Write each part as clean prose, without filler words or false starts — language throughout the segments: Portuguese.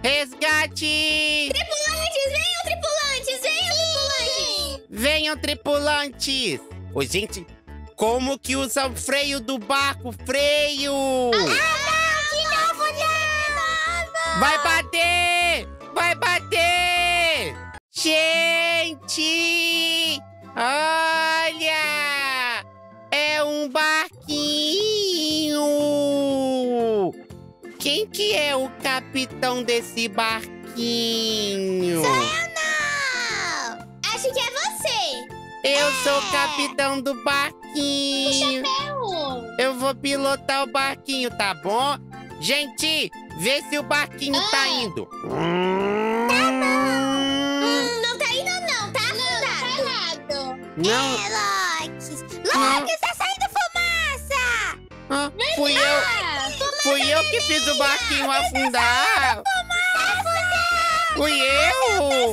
Resgate! Tripulantes, venham, tripulantes, venham, tripulantes! Venham, tripulantes! Ô, gente, como que usa o freio do barco? Freio! Vai bater! Vai bater! Gente! Olha! É um barquinho! Quem que é o capitão desse barquinho? Sou eu não! Acho que é você! Eu sou o capitão do barquinho! Eu vou pilotar o barquinho, tá bom? Gente, vê se o barquinho tá indo. Não tá indo não, tá afundado. Não. Lox! Lox, tá saindo fumaça! Ah, fui eu que fiz o barquinho afundar. Fui eu.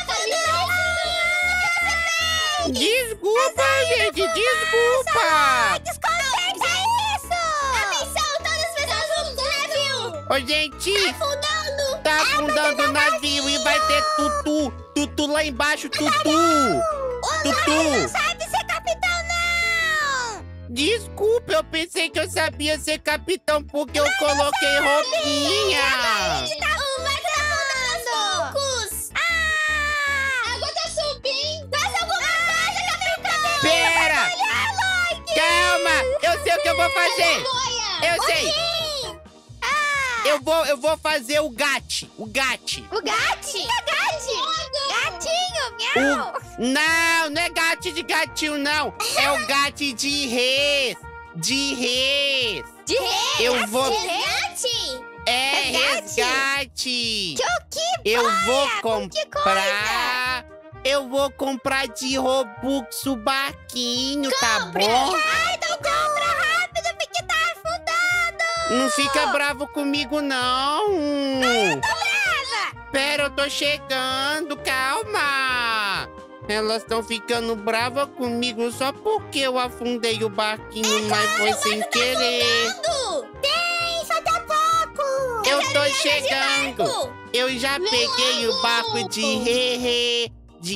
Desculpa, gente, desculpa. Conserta isso! Atenção, todas as pessoas do navio! Ô, gente, Afundando! tá afundando o navio e vai ter tutu. Tutu lá embaixo, tutu. Não sabe ser capitão, não! Desculpa, eu pensei que eu sabia ser capitão porque eu coloquei roupinha. O barco tá afundando! A água tá subindo! Faz alguma coisa, capitão! Pera! Calma! Eu sei o que eu vou fazer! Eu sei! Eu vou fazer o gate! O gate! O gate? Gatinho, miau! Não é gate de gatinho, não! É o gate de res! De res! De rei? Eu vou- Resgate? É resgate! Eu vou comprar... Eu vou comprar de Robux o barquinho, tá bom? Ai, não compra rápido porque tá afundando! Não fica bravo comigo, não! Brava! Pera, eu tô chegando, calma! Elas estão ficando bravas comigo só porque eu afundei o barquinho, mas foi sem querer. Tem, falta pouco! Eu quero tô viajar de chegando! barco. Eu já peguei o barco de Rê-Rê,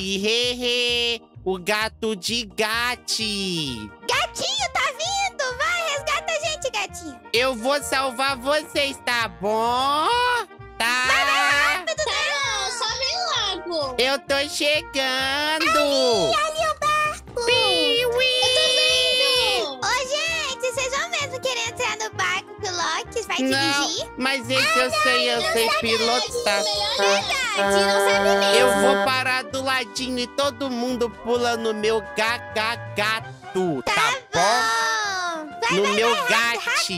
o gato de Gati. Gatinho, tá vindo! Vai, resgata a gente, gatinho! Eu vou salvar vocês, tá bom? Tá? Rápido, não! Só vem logo! Eu tô chegando! Ali o barco! Piuí! Ô, gente, vocês vão mesmo querer entrar no barco que o Loki vai Não, dirigir? mas esse eu sei pilotar. Verdade, não sabe mesmo. Eu vou parar do ladinho e todo mundo pula no meu gato, tá bom? Vai, No vai, meu vai, gate.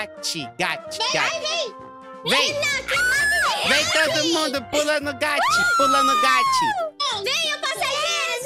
Vem! Vem todo mundo, pula no gate. Venham, passageiros,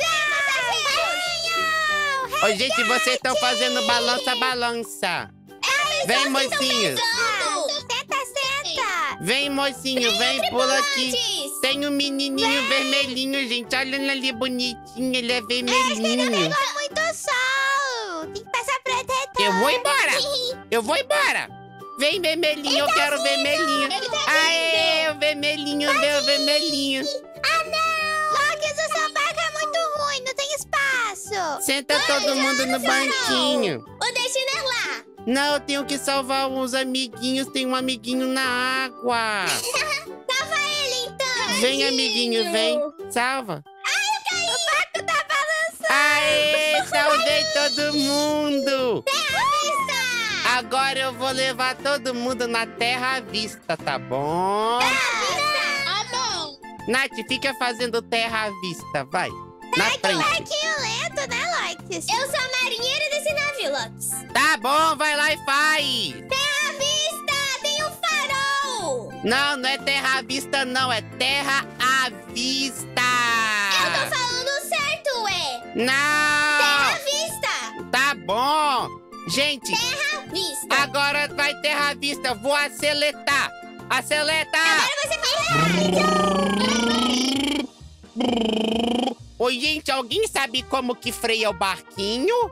venham! Ô, gente, vocês estão fazendo balança. Vem, mocinhos. Senta! Vem, mocinho, vem, pula aqui. Tem um menininho vermelhinho, gente. Olha ele ali, bonitinho. Ele é vermelhinho. Pegou muito sol! Tem que passar protetor! Eu vou embora. Vem, vermelhinho, eu quero vermelhinho. Aê, o vermelhinho, meu vermelhinho. Ah, não! Loki, o seu barco é muito ruim, não tem espaço! Senta todo mundo no banquinho. O destino é lá! Não, eu tenho que salvar uns amiguinhos. Tem um amiguinho na água. Salva ele, então! Vem, amiguinho, vem. Salva. Ai, eu caí! O barco tá balançando! Aê, salvei todo mundo. Terra à vista! Agora eu vou levar todo mundo na Terra à Vista, tá bom? Ah, bom! Nath, fica fazendo Terra à Vista, vai. Na frente. Barquinho lento, né, Loki? Eu sou a marinheira desse navio, Loki. Tá bom, vai lá e faz. Terra à vista! Tem um farol! Não é Terra à Vista, não. É Terra à Vista. Eu tô falando certo, ué! Não. Terra à vista! Tá bom. Gente, Terra à vista! agora vai Terra à Vista. Vou acelerar. Aceleta. Agora você faz rápido! Oi, gente, alguém sabe como que freia o barquinho?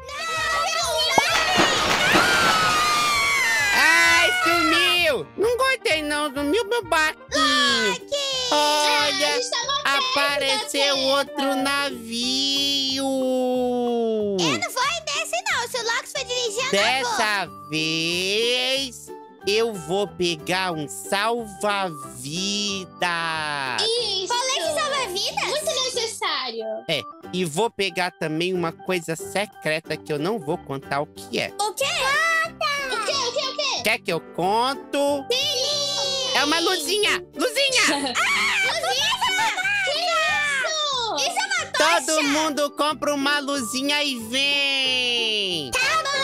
Ai, sumiu! Não gostei não, sumiu meu barquinho. Loki, apareceu outro navio. Não foi desse, não. Se o Locos foi dirigindo, Dessa vez, eu vou pegar um salva-vida. Isso. Colete salva-vidas? Muito necessário. E vou pegar também uma coisa secreta que eu não vou contar o que é. O quê? O quê? Quer que eu conto? Sim! É uma luzinha! Luzinha! Isso é uma tocha! Todo mundo compra uma luzinha e vem! Tá bom!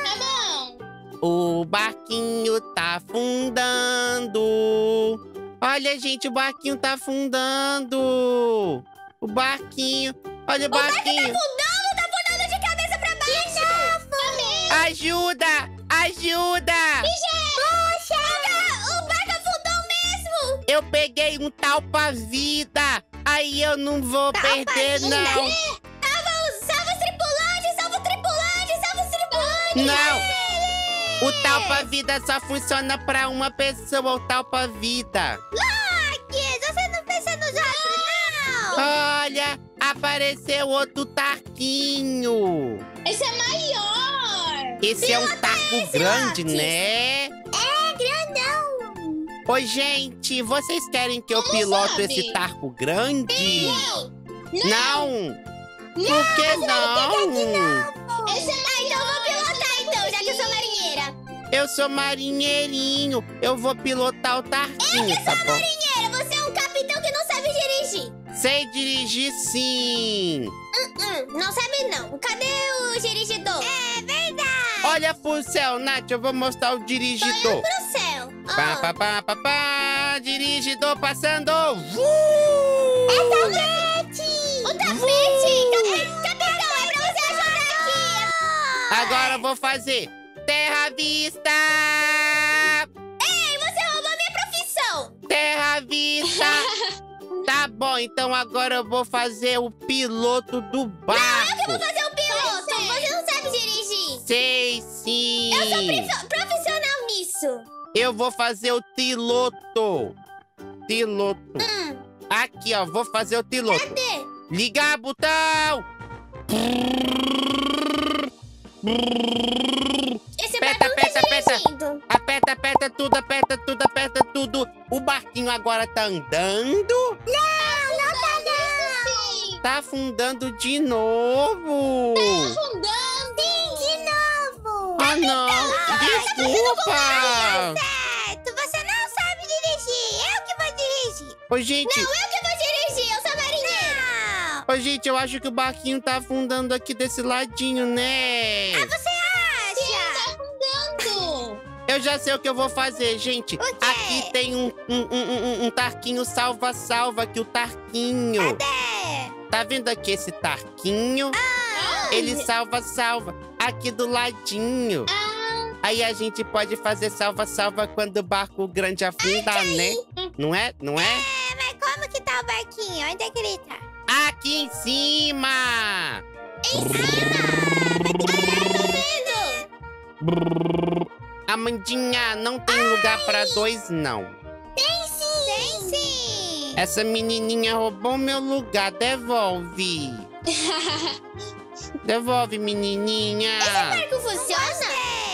O barquinho tá afundando. Olha, gente, o barquinho tá afundando. O barquinho. Olha o barquinho. Tá afundando de cabeça pra baixo! Ajuda! Ajuda! Poxa! O barco afundou mesmo! Eu peguei um talpa-vida. Aí eu não vou perder, não. Salva os tripulantes! Salva os tripulantes! Salva os tripulantes! Não! O talpa-vida só funciona pra uma pessoa, o talpa-vida. Locos, você não pensa nos outros, não! Olha, apareceu outro tarquinho. Esse é maior. Esse é um tarco grande, né? É grandão! Oi, gente, vocês querem que eu Como piloto sabe? esse tarco grande? Não. Por que não? Esse é Então eu vou pilotar, então, já que eu sou marinheira. Eu sou marinheirinho, eu vou pilotar o tarquinho, tá bom? Marinheira, você é um capitão que não sabe dirigir. Sei dirigir sim. Não sabe, não. Cadê o dirigidor? É verdade. Olha pro céu, Nath, eu vou mostrar o dirigidor. Pro céu. Pá, pá, pá, pá, pá, dirigidor passando. É tapete! O tapete! Capitão, é pra você ajudar aqui! Agora eu vou fazer terra à vista. Ei, você roubou minha profissão! Terra à vista. Tá bom, então agora eu vou fazer o piloto do barco. Eu vou fazer o piloto! Você não sabe dirigir! Sei sim. Eu sou profissional nisso! Eu vou fazer o piloto. Piloto. Aqui, ó, vou fazer o piloto. Cadê? Ligar botão. Esse Aperta, barco não tá aperta, dirigindo. Aperta, aperta tudo, aperta tudo, aperta tudo. O barquinho agora tá andando. Não tá não! Tá afundando de novo. afundando. Sim, de novo! Ah, não. Desculpa. Certo, você não sabe dirigir! Eu que vou dirigir! Ô, gente. Não, eu que vou dirigir! Eu sou marinheira! Ô, gente, eu acho que o barquinho tá afundando aqui desse ladinho, né? Você acha? Tá afundando. Eu já sei o que eu vou fazer, gente. quê? Aqui tem um tarquinho salva-salva aqui, o tarquinho. Cadê? Tá vendo aqui esse tarquinho? Ele salva-salva aqui do ladinho. Aí a gente pode fazer salva-salva quando o barco grande afundar, né? Não é? Não é? É, mas como que tá o barquinho? Onde é que ele tá? Aqui em cima! Amandinha, não tem lugar pra dois, não. Tem sim! Essa menininha roubou meu lugar. Devolve. Devolve, menininha. Barco funciona?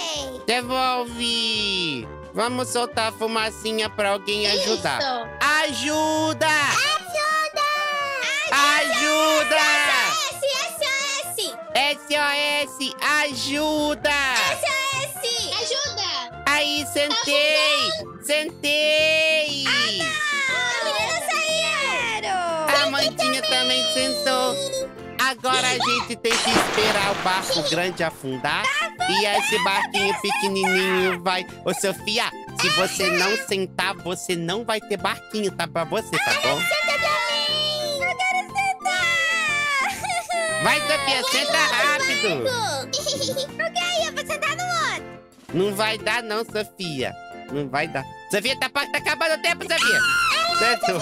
Devolve. Vamos soltar a fumacinha pra alguém ajudar. Isso. Ajuda! Ajuda! Ajuda! SOS! SOS, ajuda! SOS! Ajuda. Aí, sentei! Sentei! As meninas saíram! A Amandinha também sentou. Agora a gente tem que esperar o barco grande afundar. E esse barquinho pequenininho vai... Ô, Sofia, se você não sentar, você não vai ter barquinho, tá? Pra você, tá bom? Senta pra mim! Eu quero sentar! Vai, Sofia, senta rápido! Ok, eu vou sentar no outro. Não vai dar, não, Sofia. Não vai dar. Sofia, tá acabando o tempo, Sofia. Certo?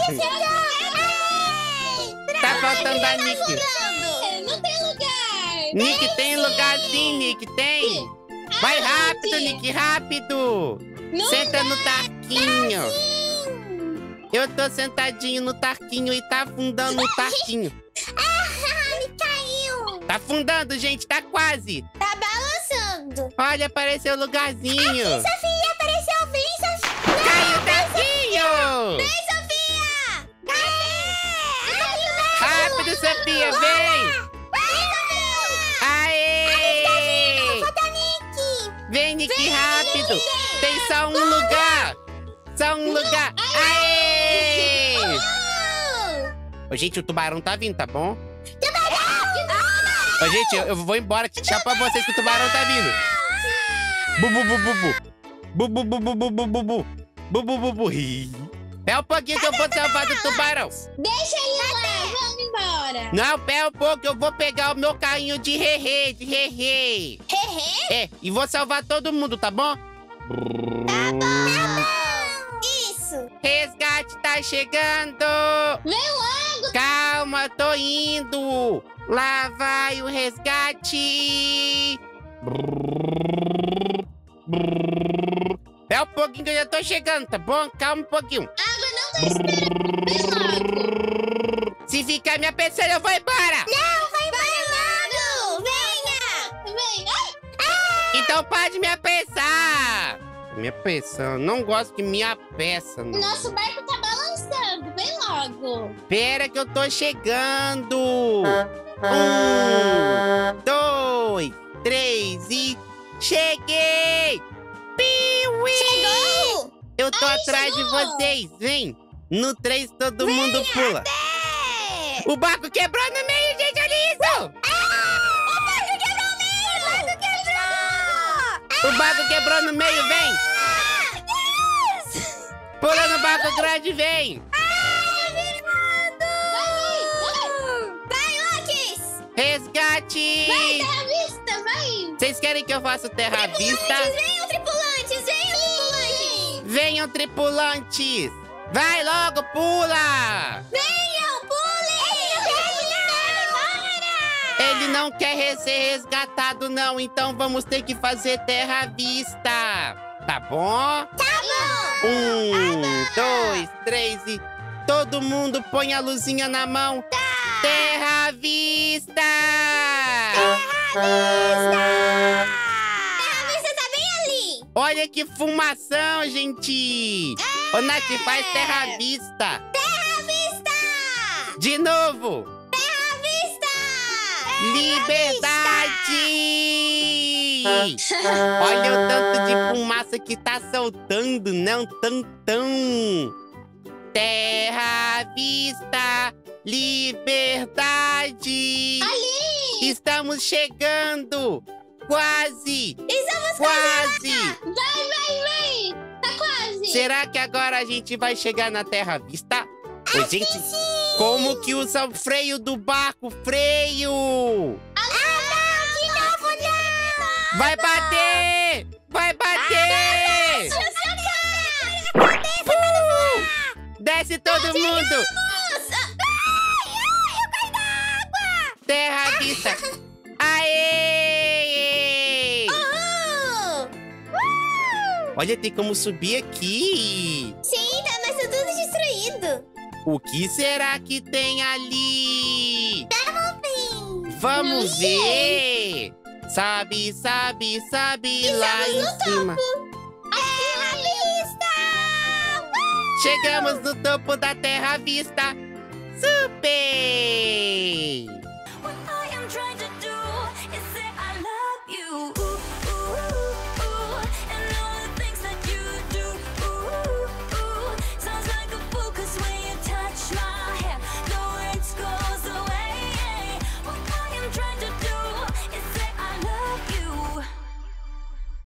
Tá faltando a Nick. Não tem lugar. Nick, tem lugar sim, Nick, tem. Vai rápido, Nick, rápido. Não Senta no tarquinho. Eu tô sentadinho no tarquinho e tá afundando o tarquinho. Me caiu. Tá afundando, gente, tá quase. Tá balançando. Olha, apareceu o lugarzinho. Sofia, apareceu. Vem, Sofia. Caiu o tarquinho. Vem, Sofia. Rápido, Sofia, vem. Aê! Vem, Nick, rápido. Tem só um lugar. Só um lugar. Aê! Ô, gente, o tubarão tá vindo, tá bom? Ô, gente, eu vou embora. Tchau pra vocês que o tubarão tá vindo. Bubu, bubu, bubu. Bubu, bubu, bubu, bubu. Bubu, bubu. Pé um pouquinho que eu vou salvar do tubarão. Deixa ele lá, vamos embora. Não, pé um pouco, eu vou pegar o meu carrinho de rerê, de rerê. É, e vou salvar todo mundo, tá bom? Isso. Resgate tá chegando. Vem logo. Calma, tô indo. Lá vai o resgate. É um pouquinho que eu já tô chegando, tá bom? Calma um pouquinho. Água não tá esperando. Vem logo. Se ficar me apressando, eu vou embora. Não, vai embora logo. Venha. Vem. Ai, Então pode me apressar. Me apressando. Não gosto que me apressa, o não. nosso barco tá balançando. Vem logo. Pera que eu tô chegando. 1, 2, 3 e... Cheguei! Piuí! Chegou. Eu tô atrás de chegou! vocês, vem! No 3 todo mundo pula. O barco quebrou no meio, gente, olha isso! O barco quebrou o meio. O barco quebrou. O barco quebrou no meio, vem! Pula no barco grande, vem! Vai, Lucas. Resgate! Vai, terra vista, vai. Vocês querem que eu faça terra à vista? Venham, tripulantes. Venham, tripulantes. Venham, tripulantes! Vai logo, pula! Venham, pulem. Ele não quer ser resgatado, não. Então vamos ter que fazer terra à vista. Tá bom? Tá bom. 1, 2, 3 e... Todo mundo põe a luzinha na mão. Terra à vista! A vista tá bem ali. Olha que fumação, gente! Ô, Nath, faz terra à vista. Terra à vista. De novo. Terra à vista. Liberdade! Olha o tanto de fumaça que tá soltando, não tão. Terra à vista, liberdade! Ali. Estamos chegando! Quase! Estamos Quase! Vai. Tá quase. Será que agora a gente vai chegar na Terra à Vista? Ô, gente, como que usa o freio do barco? Freio! de novo, não. Vai bater! Vai bater! Desce todo mundo! Terra à Vista! Aê! Olha, tem como subir aqui. Sim, tá, mas tá tudo destruído. O que será que tem ali? Vamos Não ver. Sabe lá em cima. Terra à vista! Chegamos no topo da Terra à Vista. Super!